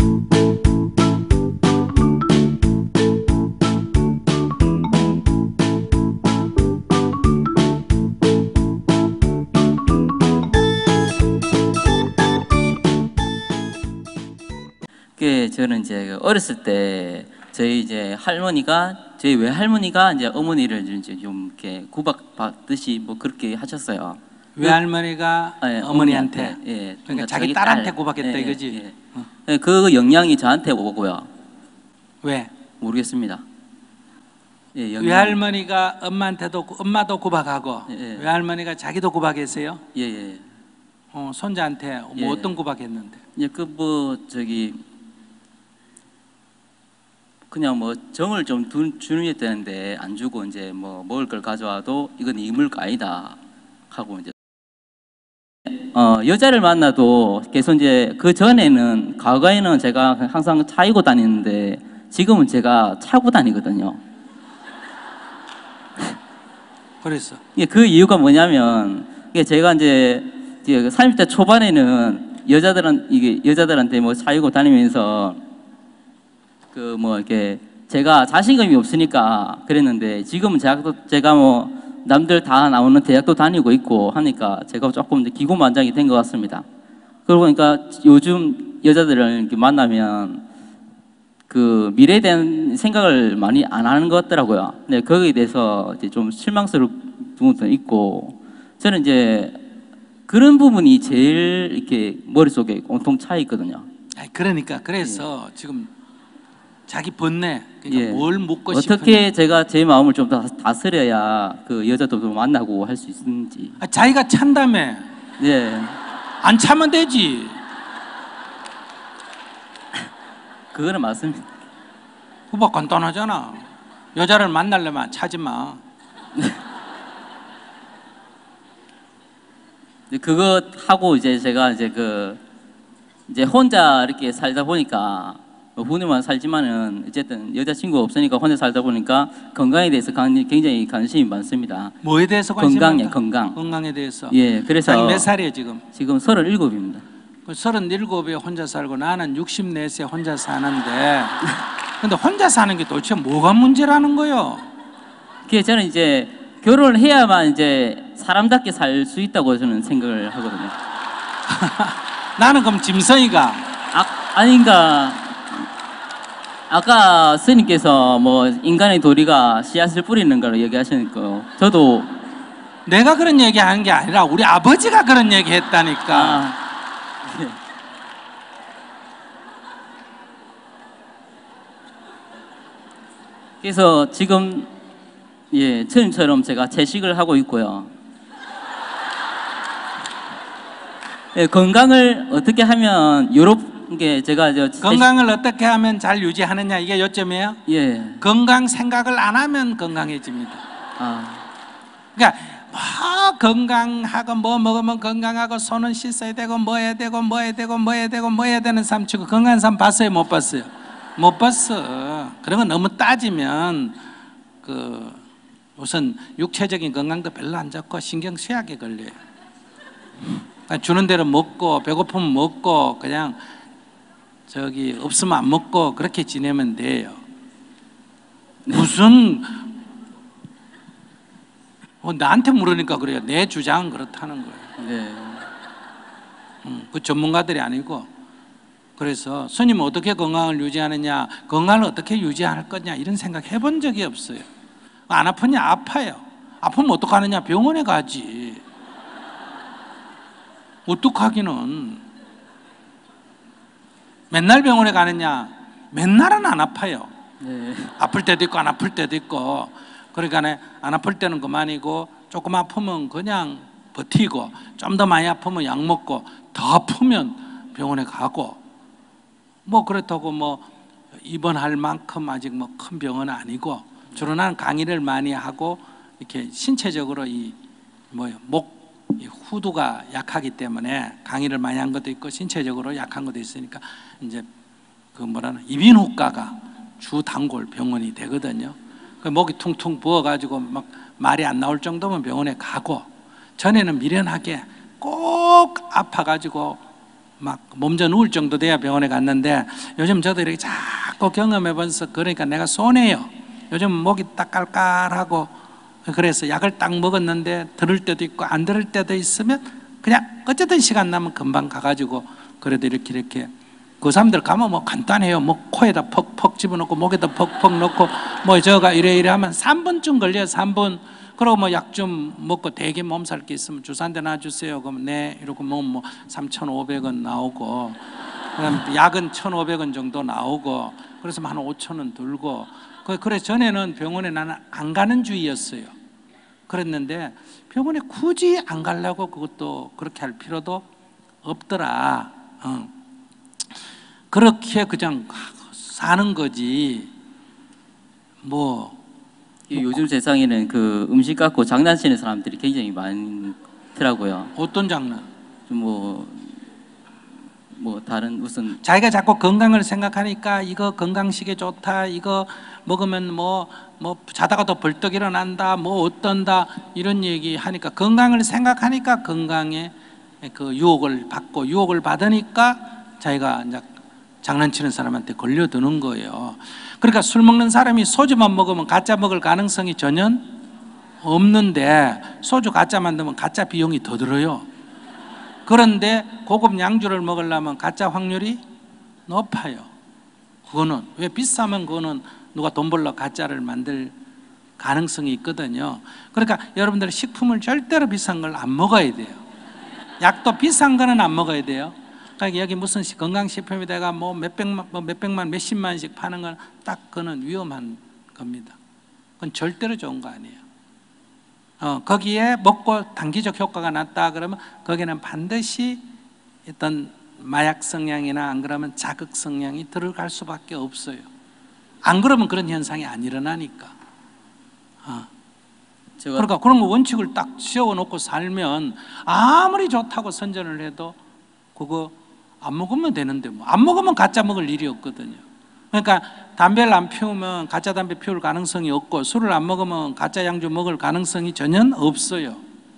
저는 이제 어렸을 때 저희 이제 할머니가 저희 외할머니가 이제 어머니를 이제 좀 이렇게 구박받듯이 뭐 그렇게 하셨어요. 외할머니가 네, 어머니한테. 예, 그러니까 자기 딸한테 딸, 구박했다 예, 이거지. 예. 그 영향이 저한테 오고요. 왜? 모르겠습니다. 예, 외할머니가 엄마도 구박하고 예. 외할머니가 자기도 구박했어요? 예. 손자한테 뭐 예. 어떤 구박했는데? 예, 그 뭐 저기 그냥 뭐 정을 좀 주는 되는데 안 주고 이제 뭐 먹을 걸 가져와도 이건 네 물거 아니다 하고 이제 여자를 만나도 계속 이제 그 전에는 과거에는 제가 항상 차이고 다니는데 지금은 제가 차고 다니거든요. 그랬어. 예, 그 이유가 뭐냐면 이게 제가 이제 30대 초반에는 여자들한테 뭐 차이고 다니면서 그 뭐 이렇게 제가 자신감이 없으니까 그랬는데 지금은 제가 뭐 남들 다 나오는 대학도 다니고 있고 하니까 제가 조금 이제 기고만장이 된 것 같습니다. 그러고 보니까 요즘 여자들을 이렇게 만나면 그 미래에 대한 생각을 많이 안 하는 것 같더라고요. 근데 거기에 대해서 이제 좀 실망스러운 부분도 있고 저는 이제 그런 부분이 제일 이렇게 머릿속에 온통 차 있거든요. 그러니까 그래서 지금 자기 번뇌, 그러니까 뭘 묻고 어떻게 싶은지. 제가 제 마음을 좀 다스려야 그 여자도 좀 만나고 할 수 있는지. 자기가 찬다며. 예. 안 차면 되지. 그거는 맞습니다. 그거 간단하잖아. 여자를 만나려면 차지 마. 그거 하고 이제 제가 이제 혼자 이렇게 살다 보니까 혼자만 살지만은 어쨌든 여자친구가 없으니까 혼자 살다 보니까 건강에 대해서 굉장히 관심이 많습니다. 뭐에 대해서 관심이 많다? 건강. 건강에 대해서. 예, 그래서 자기 몇 살이에요 지금? 지금 37입니다. 37에 혼자 살고 나는 64세 혼자 사는데 근데 혼자 사는 게 도대체 뭐가 문제라는 거요? 그게 저는 이제 결혼을 해야만 이제 사람답게 살 수 있다고 저는 생각을 하거든요. 나는 그럼 짐승이가 아닌가. 아까 스님께서 뭐 인간의 도리가 씨앗을 뿌리는 거로 얘기하시니까 저도 내가 그런 얘기하는 게 아니라 우리 아버지가 그런 얘기했다니까. 네. 그래서 지금 스님처럼 제가 채식을 하고 있고요. 건강을 어떻게 하면 게 제가 건강을 어떻게 하면 잘 유지하느냐 이게 요점이에요? 예. 건강 생각을 안 하면 건강해집니다. 그러니까 뭐 건강하고 뭐 먹으면 건강하고 손은 씻어야 되고 뭐 해야 되고 뭐 해야 되고 뭐 해야 되고 뭐 해야 되는 삶 치고 건강한 삶 봤어요? 못 봤어요? 못 봤어. 그런 거 너무 따지면 그 우선 육체적인 건강도 별로 안 좋고 신경 쇠약에 걸려요. 주는 대로 먹고 배고프면 먹고 그냥 없으면 안 먹고 그렇게 지내면 돼요. 무슨 나한테 물으니까 그래요. 내 주장은 그렇다는 거예요. 네. 그 전문가들이 아니고. 그래서 스님 어떻게 건강을 유지하느냐, 건강을 어떻게 유지할 거냐 이런 생각 해본 적이 없어요. 안 아프냐? 아파요. 아프면 어떡하느냐? 병원에 가지. 어떡하기는. 맨날 병원에 가느냐? 맨날은 안 아파요. 네. 아플 때도 있고 안 아플 때도 있고. 그러니까 안 아플 때는 그만이고 조금 아프면 그냥 버티고 좀 더 많이 아프면 약 먹고 더 아프면 병원에 가고 뭐 그렇다고 뭐 입원할 만큼 아직 뭐 큰 병은 아니고 주로 나는 강의를 많이 하고 이렇게 신체적으로 목 후두가 약하기 때문에 강의를 많이 한 것도 있고 신체적으로 약한 것도 있으니까 이제 이비인후과가 주 단골 병원이 되거든요. 목이 퉁퉁 부어가지고 막 말이 안 나올 정도면 병원에 가고 전에는 미련하게 꼭 아파가지고 막 몸져 누울 정도 돼야 병원에 갔는데 요즘 저도 이렇게 자꾸 경험해보면서 그러니까 내가 손해요. 요즘 목이 딱 깔깔하고 그래서 약을 딱 먹었는데 들을 때도 있고 안 들을 때도 있으면 그냥 어쨌든 시간 나면 금방 가가지고 그래도 이렇게 그 사람들 가면 뭐 간단해요. 뭐 코에다 퍽퍽 집어넣고 목에다 퍽퍽 넣고 뭐 저가 이래 하면 3분쯤 걸려요. 3분. 그리고 뭐 약 좀 먹고 대개 몸살 게 있으면 주사 한 대 놔주세요. 그러면 네 이러고 뭐 3,500원 나오고 그다음 약은 1,500원 정도 나오고 그래서 한 5,000원 들고 그래서 전에는 병원에 나는 안 가는 주의였어요. 그랬는데 병원에 굳이 안 가려고 그것도 그렇게 할 필요도 없더라. 그렇게 그냥 사는 거지. 요즘 세상에는 그 음식 갖고 장난치는 사람들이 굉장히 많더라고요. 어떤 장난? 좀 다른 무슨 자기가 자꾸 건강을 생각하니까 이거 건강식에 좋다, 이거 먹으면 뭐 자다가 더 벌떡 일어난다, 뭐 어떤다 이런 얘기 하니까 건강을 생각하니까 건강에 그 유혹을 받고 유혹을 받으니까 자기가 이제 장난치는 사람한테 걸려드는 거예요. 그러니까 술 먹는 사람이 소주만 먹으면 가짜 먹을 가능성이 전혀 없는데 소주 가짜 만들면 가짜 비용이 더 들어요. 그런데 고급 양주를 먹으려면 가짜 확률이 높아요. 그거는 왜 비싸면 그거는 누가 돈 벌러 가짜를 만들 가능성이 있거든요. 그러니까 여러분들 식품을 절대로 비싼 걸 안 먹어야 돼요. 약도 비싼 거는 안 먹어야 돼요. 그러니까 여기 무슨 건강식품에다가 뭐 몇백만 몇십만씩 파는 건 딱 그거는 위험한 겁니다. 그건 절대로 좋은 거 아니에요. 거기에 먹고 단기적 효과가 났다 그러면 거기는 반드시 어떤 마약 성향이나 안 그러면 자극 성향이 들어갈 수밖에 없어요. 안 그러면 그런 현상이 안 일어나니까. 그러니까 그런 거 원칙을 딱 세워놓고 살면 아무리 좋다고 선전을 해도 그거 안 먹으면 되는데 뭐 안 먹으면 가짜 먹을 일이 없거든요. 그러니까 담배를 안 피우면 가짜 담배 피울 가능성이 없고 술을 안 먹으면 가짜 양주 먹을 가능성이 전혀 없어요.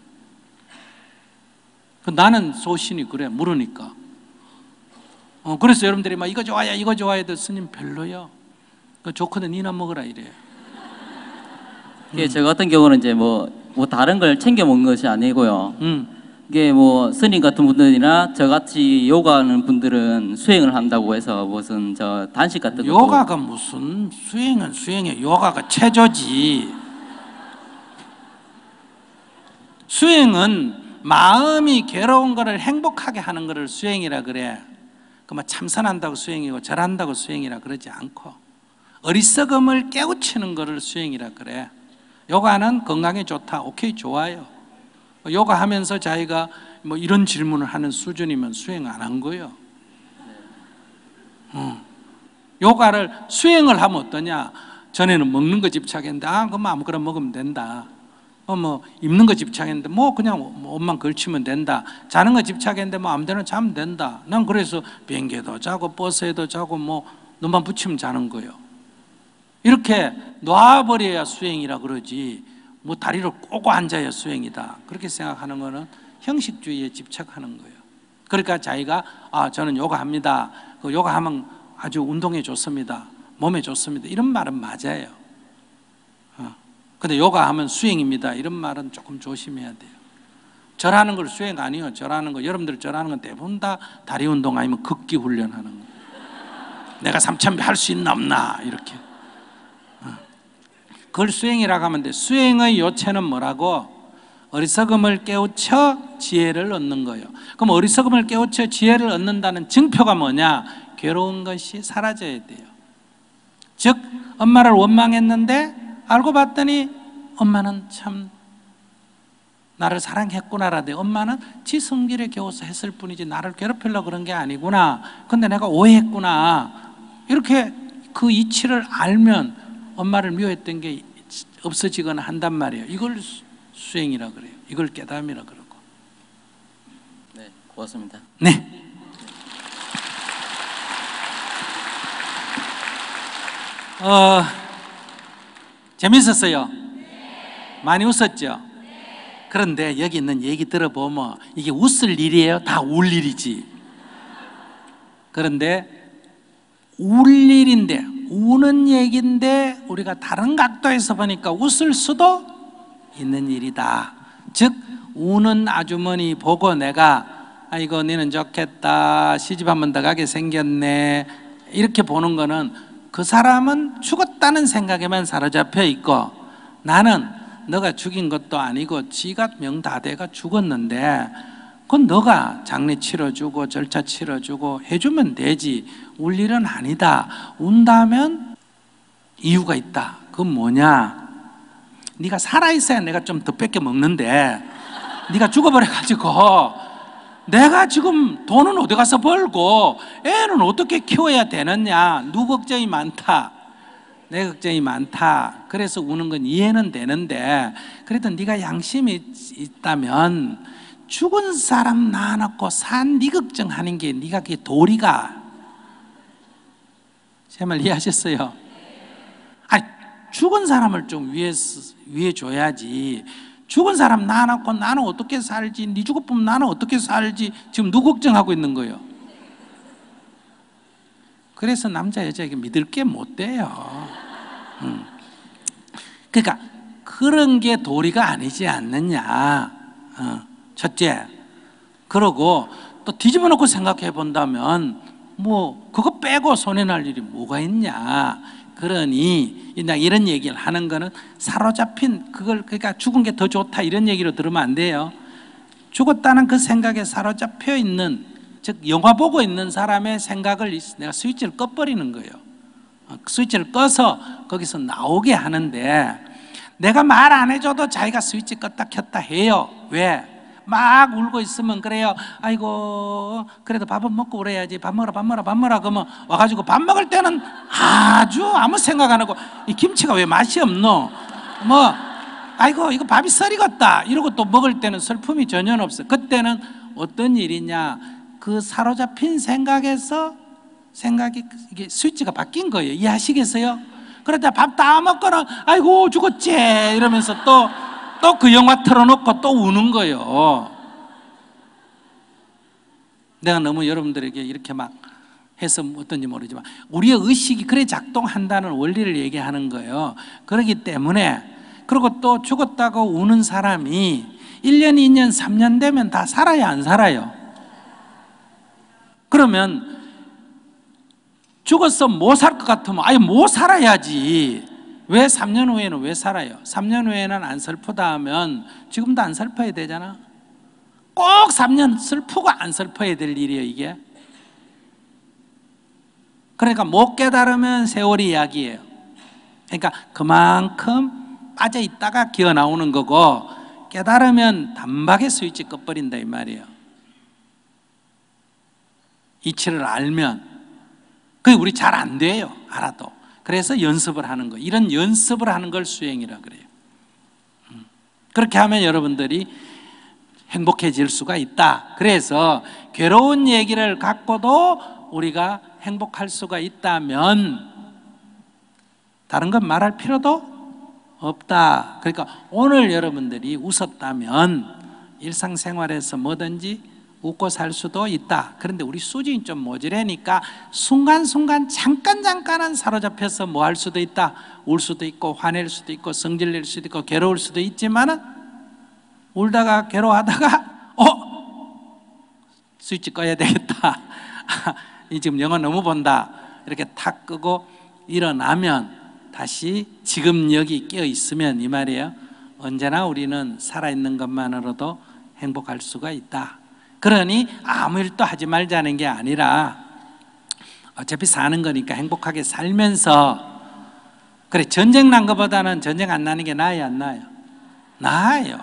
나는 소신이 그래 물으니까. 그래서 여러분들이 막 이거 좋아요 이거 좋아요 해도 스님 별로요. 그 좋거든 니나 먹으라 이래요. 저 같은 경우는 이제 뭐 다른 걸 챙겨 먹는 것이 아니고요. 이게 뭐 스님 같은 분들이나 저같이 요가하는 분들은 수행을 한다고 해서 무슨 저 단식 같은 거 요가가 무슨 수행은 수행이에요. 요가가 체조지. 수행은 마음이 괴로운 거를 행복하게 하는 거를 수행이라 그래. 그만 참선한다고 수행이고 절한다고 수행이라 그러지 않고 어리석음을 깨우치는 거를 수행이라 그래. 요가는 건강에 좋다. 오케이 좋아요. 요가 하면서 자기가 뭐 이런 질문을 하는 수준이면 수행 안 한 거예요. 요가를 수행을 하면 어떠냐? 전에는 먹는 거 집착했는데 그럼 아무거나 먹으면 된다. 뭐 입는 거 집착했는데 뭐 그냥 옷만 걸치면 된다. 자는 거 집착했는데 뭐 아무데나 자면 된다. 난 그래서 비행기에도 자고 버스에도 자고 뭐 눈만 붙이면 자는 거예요. 이렇게 놔버려야 수행이라 그러지. 뭐 다리를 꼬고 앉아야 수행이다. 그렇게 생각하는 거는 형식주의에 집착하는 거예요. 그러니까 자기가 저는 요가합니다. 그 요가하면 아주 운동에 좋습니다. 몸에 좋습니다. 이런 말은 맞아요. 근데 요가하면 수행입니다. 이런 말은 조금 조심해야 돼요. 절하는 걸 수행 아니에요. 절하는 거 여러분들 절하는 건 대부분 다 다리 운동 아니면 걷기 훈련하는 거예요. 내가 3,000배 할 수 있나 없나 이렇게. 그걸 수행이라고 하면 돼. 수행의 요체는 뭐라고? 어리석음을 깨우쳐 지혜를 얻는 거예요. 그럼 어리석음을 깨우쳐 지혜를 얻는다는 증표가 뭐냐? 괴로운 것이 사라져야 돼요. 즉 엄마를 원망했는데 알고 봤더니 엄마는 참 나를 사랑했구나라는데 엄마는 지 성질에 겨워서 했을 뿐이지 나를 괴롭히려고 그런 게 아니구나. 근데 내가 오해했구나. 이렇게 그 이치를 알면 엄마를 미워했던 게 없어지거나 한단 말이에요. 이걸 수행이라 그래요. 이걸 깨달음이라 그러고. 네, 고맙습니다. 네. 재밌었어요? 많이 웃었죠? 그런데 여기 있는 얘기 들어보면 이게 웃을 일이에요? 다 울 일이지? 그런데 울 일인데, 우는 얘기인데 우리가 다른 각도에서 보니까 웃을 수도 있는 일이다. 즉 우는 아주머니 보고 내가 아이고 너는 좋겠다, 시집 한 번 더 가게 생겼네, 이렇게 보는 거는 그 사람은 죽었다는 생각에만 사로잡혀 있고, 나는 너가 죽인 것도 아니고 지가 명 다 돼가 죽었는데 그건 너가 장례 치러주고 절차 치러주고 해주면 되지, 울 일은 아니다. 운다면 이유가 있다. 그건 뭐냐? 네가 살아있어야 내가 좀 더 뺏겨 먹는데 네가 죽어버려가지고 내가 지금 돈은 어디 가서 벌고 애는 어떻게 키워야 되느냐, 누구 걱정이 많다, 내 걱정이 많다. 그래서 우는 건 이해는 되는데, 그래도 네가 양심이 있다면 죽은 사람 낳아놓고 산 네 걱정하는 게 네가 그게 도리가? 제 말 이해하셨어요? 아니, 죽은 사람을 좀 위해 줘야지. 죽은 사람 낳아놓고 나는 어떻게 살지, 네 죽어보면 나는 어떻게 살지, 지금 누구 걱정하고 있는 거예요? 그래서 남자 여자에게 믿을 게 못 돼요. 그러니까 그런 게 도리가 아니지 않느냐. 첫째. 그러고 또 뒤집어 놓고 생각해 본다면 뭐 그거 빼고 손해날 일이 뭐가 있냐. 그러니 이런 얘기를 하는 거는 사로잡힌 그걸, 그러니까 죽은 게 더 좋다 이런 얘기로 들으면 안 돼요. 죽었다는 그 생각에 사로잡혀 있는, 즉 영화 보고 있는 사람의 생각을 내가 스위치를 꺼버리는 거예요. 스위치를 꺼서 거기서 나오게 하는데, 내가 말 안 해줘도 자기가 스위치 껐다 켰다 해요. 왜? 막 울고 있으면 그래요. 아이고 그래도 밥은 먹고 그래야지, 밥 먹어라 밥 먹어라 밥 먹어라 그러면 와가지고 밥 먹을 때는 아주 아무 생각 안 하고, 이 김치가 왜 맛이 없노, 뭐 아이고 이거 밥이 썰익었다 이러고 또 먹을 때는 슬픔이 전혀 없어요. 그때는 어떤 일이냐, 그 사로잡힌 생각에서 생각이, 이게 스위치가 바뀐 거예요. 이해하시겠어요? 그러다 밥 다 먹거나 아이고 죽었지 이러면서 또 그 영화 틀어놓고 또 우는 거예요. 내가 너무 여러분들에게 이렇게 막 해서 어떤지 모르지만 우리의 의식이 그래 작동한다는 원리를 얘기하는 거예요. 그렇기 때문에, 그리고 또 죽었다고 우는 사람이 1년, 2년, 3년 되면 다 살아야 안 살아요? 그러면 죽었어 못 살 것 같으면 아예 못 살아야지. 왜 3년 후에는 왜 살아요? 3년 후에는 안 슬프다 하면 지금도 안 슬퍼야 되잖아. 꼭 3년 슬프고 안 슬퍼야 될 일이에요 이게. 그러니까 못 깨달으면 세월이 이야기예요. 그러니까 그만큼 빠져 있다가 기어 나오는 거고, 깨달으면 단박에 스위치 꺼버린다 이 말이에요. 이치를 알면. 그게 우리 잘 안 돼요, 알아도. 그래서 연습을 하는 거, 이런 연습을 하는 걸 수행이라 그래요. 그렇게 하면 여러분들이 행복해질 수가 있다. 그래서 괴로운 얘기를 갖고도 우리가 행복할 수가 있다면 다른 건 말할 필요도 없다. 그러니까 오늘 여러분들이 웃었다면 일상생활에서 뭐든지 웃고 살 수도 있다. 그런데 우리 수준이 좀 모자라니까 순간순간 잠깐은 사로잡혀서 뭐 할 수도 있다. 울 수도 있고 화낼 수도 있고 성질낼 수도 있고 괴로울 수도 있지만은, 울다가 괴로워하다가 스위치 꺼야 되겠다. 이 지금 영화 너무 본다. 이렇게 탁 끄고 일어나면 다시 지금 여기 깨어 있으면 이 말이에요. 언제나 우리는 살아있는 것만으로도 행복할 수가 있다. 그러니 아무 일도 하지 말자는 게 아니라 어차피 사는 거니까 행복하게 살면서, 그래 전쟁 난 것보다는 전쟁 안 나는 게 나아요 안 나아요? 나아요.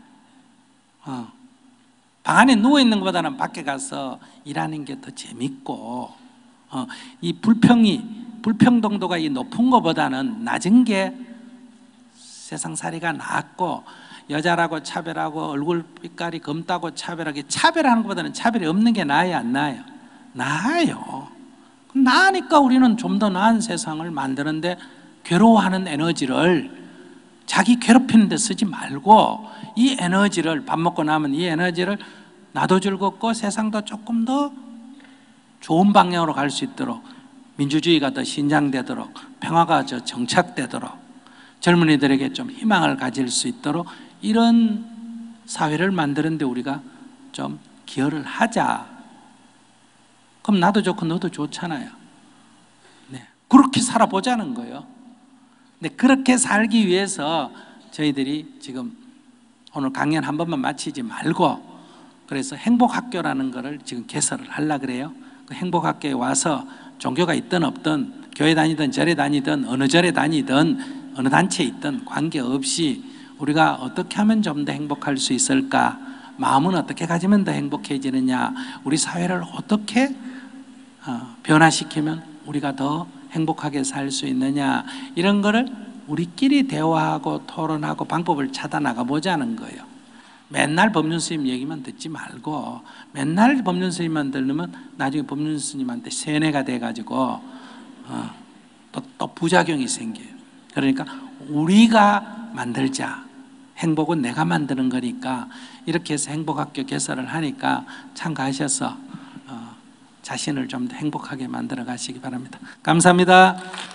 방 안에 누워있는 것보다는 밖에 가서 일하는 게 더 재밌고, 이 불평등도가 이 높은 것보다는 낮은 게 세상살이가 낫고, 여자라고 차별하고 얼굴 빛깔이 검다고 차별하는 것보다는 차별이 없는 게 나아요 안 나아요? 나아요. 나으니까 우리는 좀 더 나은 세상을 만드는데 괴로워하는 에너지를 자기 괴롭히는 데 쓰지 말고, 이 에너지를 밥 먹고 나면 이 에너지를 나도 즐겁고 세상도 조금 더 좋은 방향으로 갈 수 있도록, 민주주의가 더 신장되도록, 평화가 더 정착되도록, 젊은이들에게 좀 희망을 가질 수 있도록 이런 사회를 만드는데 우리가 좀 기여를 하자. 그럼 나도 좋고 너도 좋잖아요. 네. 그렇게 살아보자는 거예요. 근데 그렇게 살기 위해서 저희들이 지금 오늘 강연 한 번만 마치지 말고, 그래서 행복학교라는 거를 지금 개설을 하려고 그래요. 그 행복학교에 와서 종교가 있든 없든, 교회 다니든 절에 다니든 어느 절에 다니든 어느 단체에 있든 관계없이 우리가 어떻게 하면 좀 더 행복할 수 있을까, 마음은 어떻게 가지면 더 행복해지느냐, 우리 사회를 어떻게 변화시키면 우리가 더 행복하게 살 수 있느냐, 이런 거를 우리끼리 대화하고 토론하고 방법을 찾아 나가보자는 거예요. 맨날 법륜 스님 얘기만 듣지 말고, 맨날 법륜 스님만 들으면 나중에 법륜 스님한테 세뇌가 돼가지고 또 부작용이 생겨요. 그러니까 우리가 만들자. 행복은 내가 만드는 거니까 이렇게 해서 행복학교 개설을 하니까 참가하셔서 자신을 좀 더 행복하게 만들어 가시기 바랍니다. 감사합니다.